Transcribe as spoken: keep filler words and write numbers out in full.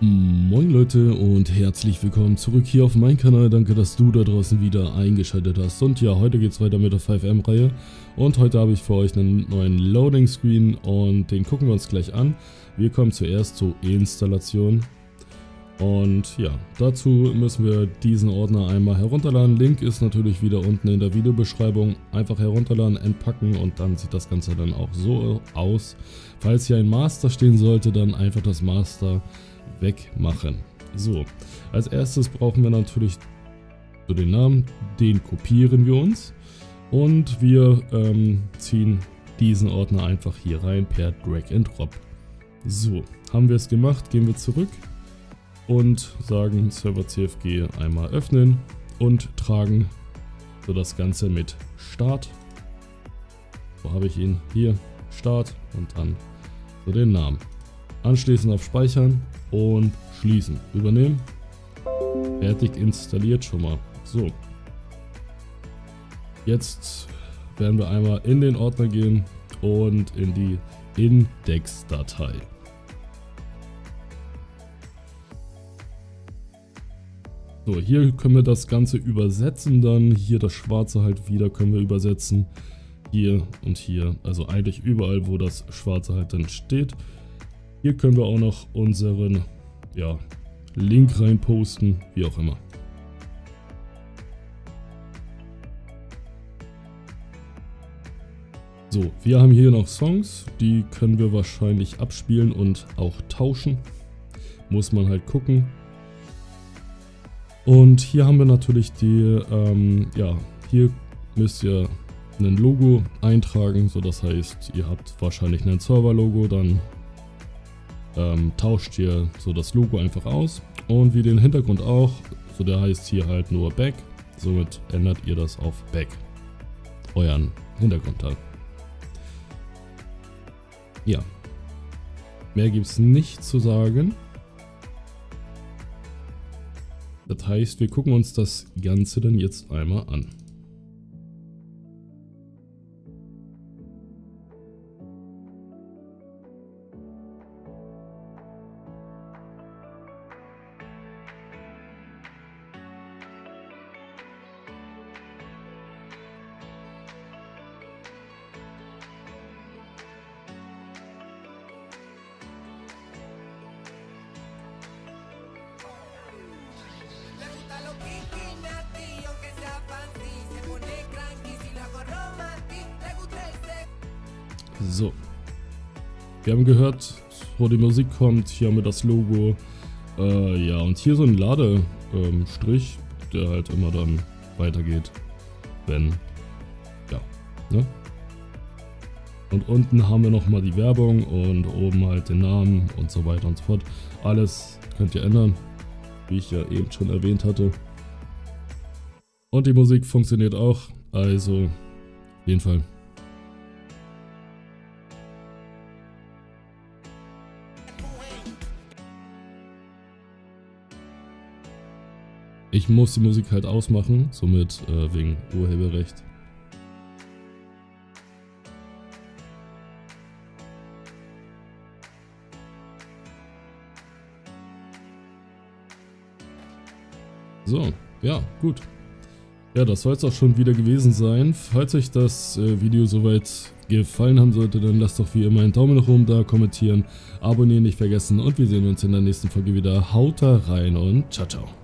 Moin Leute und herzlich willkommen zurück hier auf meinem Kanal. Danke, dass du da draußen wieder eingeschaltet hast. Und ja, heute geht es weiter mit der fünf M Reihe. Und heute habe ich für euch einen neuen Loading Screen und den gucken wir uns gleich an. Wir kommen zuerst zur Installation. Und ja, dazu müssen wir diesen Ordner einmal herunterladen. Link ist natürlich wieder unten in der Videobeschreibung. Einfach herunterladen, entpacken und dann sieht das Ganze dann auch so aus. Falls hier ein Master stehen sollte, dann einfach das Master wegmachen. So, als erstes brauchen wir natürlich so den Namen, den kopieren wir uns und wir ähm, ziehen diesen Ordner einfach hier rein per Drag and Drop. So, haben wir es gemacht, gehen wir zurück und sagen Server C F G einmal öffnen und tragen so das Ganze mit Start. Wo habe ich ihn? Hier, Start und dann so den Namen. Anschließend auf Speichern und schließen. Übernehmen. Fertig installiert schon mal. So. Jetzt werden wir einmal in den Ordner gehen und in die Index-Datei. So, hier können wir das Ganze übersetzen dann. Hier das Schwarze halt wieder können wir übersetzen. Hier und hier. Also eigentlich überall, wo das Schwarze halt dann steht. Hier können wir auch noch unseren ja, Link rein posten, wie auch immer. So, wir haben hier noch Songs, die können wir wahrscheinlich abspielen und auch tauschen. Muss man halt gucken. Und hier haben wir natürlich die, ähm, ja, hier müsst ihr ein Logo eintragen, so das heißt, ihr habt wahrscheinlich ein Server-Logo, dann Ähm, tauscht ihr so das Logo einfach aus und wie den Hintergrund auch, so der heißt hier halt nur Back, somit ändert ihr das auf Back, euren Hintergrund halt. Ja, mehr gibt es nicht zu sagen. Das heißt, wir gucken uns das Ganze dann jetzt einmal an. So, wir haben gehört, wo die Musik kommt, hier haben wir das Logo, äh, ja, und hier so ein Ladestrich, ähm, der halt immer dann weitergeht, wenn, ja, ne? Und unten haben wir nochmal die Werbung und oben halt den Namen und so weiter und so fort. Alles könnt ihr ändern, wie ich ja eben schon erwähnt hatte. Und die Musik funktioniert auch, also auf jeden Fall. Ich muss die Musik halt ausmachen, somit äh, wegen Urheberrecht. So, ja, gut. Ja, das soll es auch schon wieder gewesen sein. Falls euch das äh, Video soweit gefallen haben sollte, dann lasst doch wie immer einen Daumen nach oben da, kommentieren, abonnieren nicht vergessen und wir sehen uns in der nächsten Folge wieder. Haut da rein und ciao, ciao.